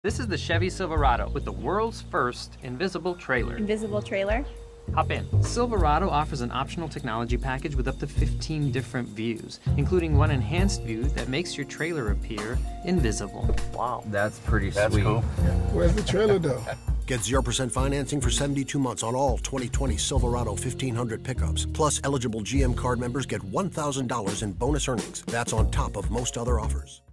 This is the Chevy Silverado with the world's first invisible trailer. Invisible trailer? Hop in. Silverado offers an optional technology package with up to 15 different views, including one enhanced view that makes your trailer appear invisible. Wow. That's pretty sweet. Cool. Where's the trailer though? Get 0% financing for 72 months on all 2020 Silverado 1500 pickups. Plus, eligible GM card members get $1,000 in bonus earnings. That's on top of most other offers.